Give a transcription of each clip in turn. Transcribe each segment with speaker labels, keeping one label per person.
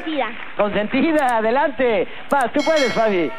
Speaker 1: consentida.
Speaker 2: Consentida, adelante. Vas, tú puedes, Fabi.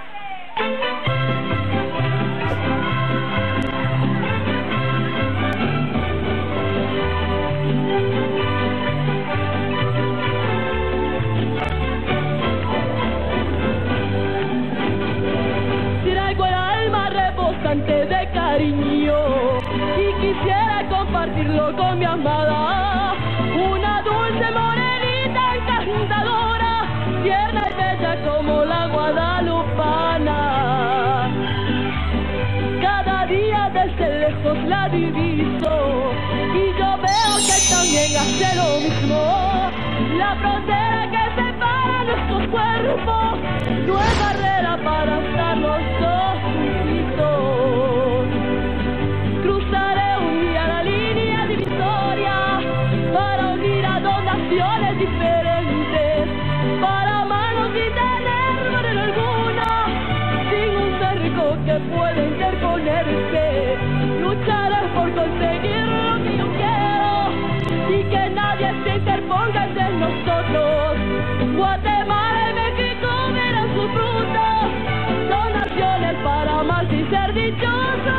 Speaker 3: Traigo el alma rebosante de cariño y quisiera compartirlo con mi amada, una dulce morenita encantadora, tierna y bella como la guadalupana. Cada día desde lejos la diviso y yo veo que también hace lo mismo. La frontera que separa nuestros cuerpos no es barrera para estar los dos juntos. Cruzaré un día la línea divisoria para unir a dos naciones diferentes, para amarnos sin tener barrera alguna, sin un cerco que pueda interponerse. Lucharé por conseguir lo que yo quiero y que nadie se interponga entre nosotros. Guatemala y México verán sus frutos, son naciones para amar sin ser dichosos.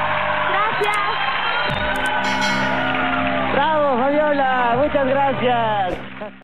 Speaker 1: Gracias.
Speaker 2: Bravo, Fabiola, muchas gracias.